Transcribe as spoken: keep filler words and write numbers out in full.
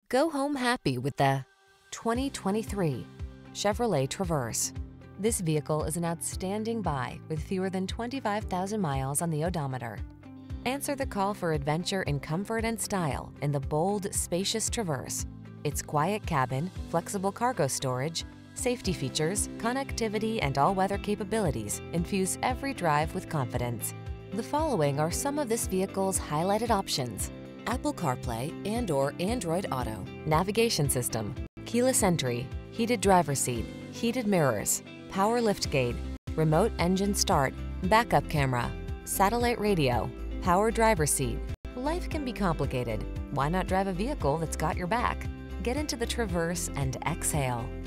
Go home happy with the twenty twenty-three Chevrolet Traverse. This vehicle is an outstanding buy with fewer than twenty-five thousand miles on the odometer. Answer the call for adventure in comfort and style in the bold, spacious Traverse. Its quiet cabin, flexible cargo storage, safety features, connectivity, and all-weather capabilities infuse every drive with confidence. The following are some of this vehicle's highlighted options: Apple CarPlay and or Android Auto, navigation system, keyless entry, heated driver's seat, heated mirrors, power liftgate, remote engine start, backup camera, satellite radio, power driver's seat. Life can be complicated. Why not drive a vehicle that's got your back? Get into the Traverse and exhale.